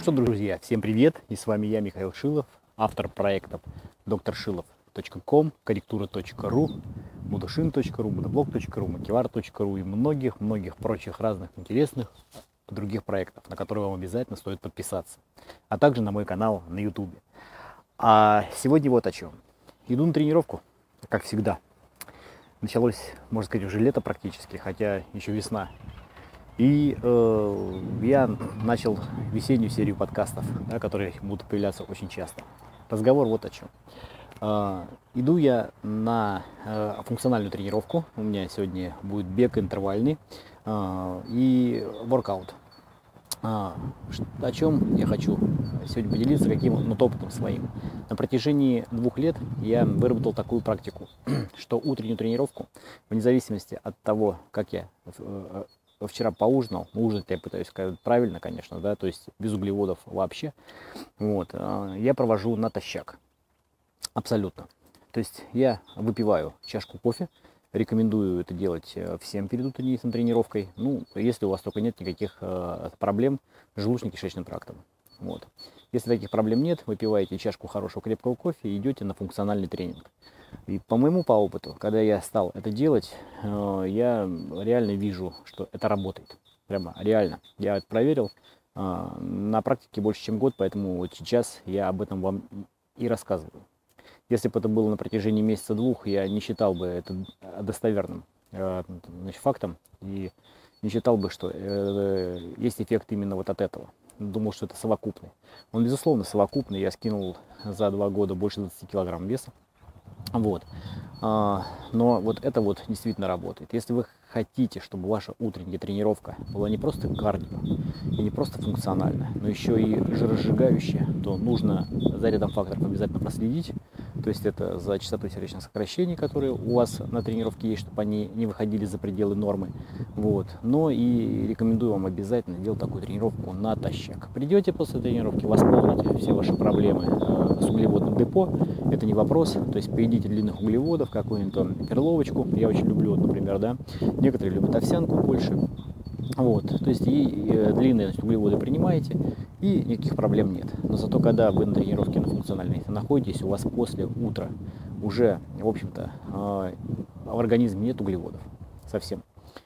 Ну что, друзья, всем привет! И с вами я, Михаил Шилов, автор проектов drshilov.com, корректура.ру, mudoshin.ru, modoblog.ru, motivar.ru и многих прочих разных интересных других проектов, на которые вам обязательно стоит подписаться, а также на мой канал на YouTube. А сегодня вот о чем. Иду на тренировку, как всегда. Началось, можно сказать, уже лето практически, хотя еще весна. И я начал весеннюю серию подкастов, да, которые будут появляться очень часто. Разговор вот о чем. Иду я на функциональную тренировку. У меня сегодня будет бег интервальный и воркаут. О чем я хочу сегодня поделиться, каким опытом своим. На протяжении 2 лет я выработал такую практику, что утреннюю тренировку, вне зависимости от того, как я вчера поужинал, ужинать я пытаюсь сказать правильно, конечно, да, то есть без углеводов вообще, вот, я провожу натощак, абсолютно. То есть я выпиваю чашку кофе, рекомендую это делать всем перед утренней тренировкой, ну, если у вас только нет никаких проблем с желудочно-кишечным трактом, вот. Если таких проблем нет, выпиваете чашку хорошего крепкого кофе и идете на функциональный тренинг. И по опыту, когда я стал это делать, я реально вижу, что это работает. Прямо реально. Я это проверил на практике больше, чем год, поэтому вот сейчас я об этом вам и рассказываю. Если бы это было на протяжении месяца-двух, я не считал бы это достоверным фактом и не считал бы, что есть эффект именно вот от этого. Думал, что это совокупный. Он, безусловно, совокупный. Я скинул за 2 года больше 20 килограмм веса. Вот. Но вот это вот действительно работает. Если вы хотите, чтобы ваша утренняя тренировка была не просто кардио и не просто функциональная, но еще и жиросжигающая, то нужно за рядом факторов обязательно проследить. То есть это за частотой сердечных сокращений, которые у вас на тренировке есть, чтобы они не выходили за пределы нормы. Вот. Но и рекомендую вам обязательно делать такую тренировку натощак. Придете после тренировки, восполните все ваши проблемы с углеводным депо. Это не вопрос. То есть поедите длинных углеводов, какую-нибудь перловочку. Я очень люблю, вот, например, да. Некоторые любят овсянку больше. Вот, то есть и длинные углеводы принимаете, и никаких проблем нет. Но зато когда вы на тренировке на функциональной находитесь, у вас после утра уже, в общем-то, в организме нет углеводов совсем.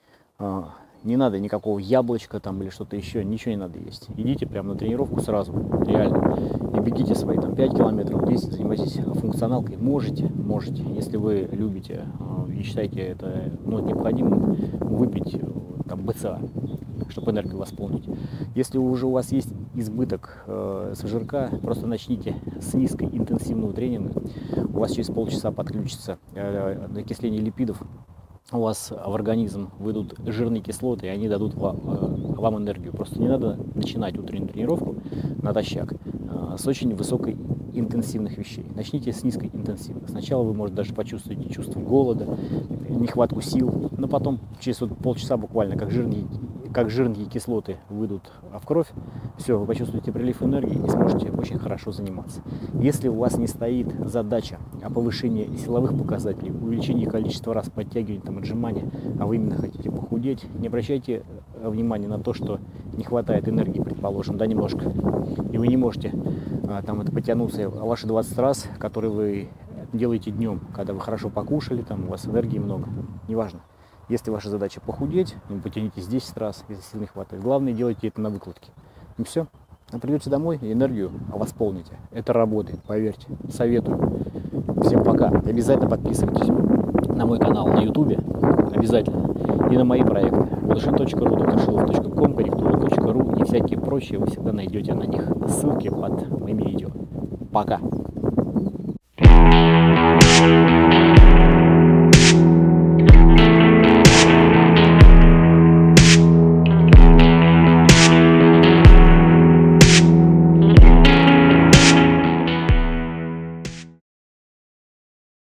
Не надо никакого яблочка там или что-то еще, ничего не надо есть. Идите прямо на тренировку сразу, реально. И бегите свои там 5 километров, 10, занимайтесь функционалкой. Можете, если вы любите и считаете это необходимым, выпить там БЦА, чтобы энергию восполнить. Если уже у вас есть избыток жирка, просто начните с низкоинтенсивного тренинга. У вас через полчаса подключится окисление липидов. У вас в организм выйдут жирные кислоты, и они дадут вам энергию. Просто не надо начинать утреннюю тренировку натощак с очень высокой интенсивных вещей. Начните с низкой интенсивных. Сначала вы, может, даже почувствуете чувство голода, нехватку сил, но потом через полчаса буквально, как жирные кислоты выйдут в кровь, все, вы почувствуете прилив энергии и сможете очень хорошо заниматься. Если у вас не стоит задача о повышении силовых показателей, увеличении количества раз подтягивания, отжимания, а вы именно хотите похудеть, не обращайте внимания на то, что не хватает энергии, предположим, да, немножко, и вы не можете потянуться ваши 20 раз, которые вы делаете днем, когда вы хорошо покушали, у вас энергии много, неважно. Если ваша задача похудеть, потянитесь 10 раз, если сил не хватает. Главное, делайте это на выкладке. И все. Придете домой и энергию восполните. Это работает, поверьте. Советую. Всем пока. Обязательно подписывайтесь на мой канал на YouTube. Обязательно. И на мои проекты. mudoshin.ru, drshilov.com, корректура.ру и всякие прочие. Вы всегда найдете на них ссылки под моими видео. Пока.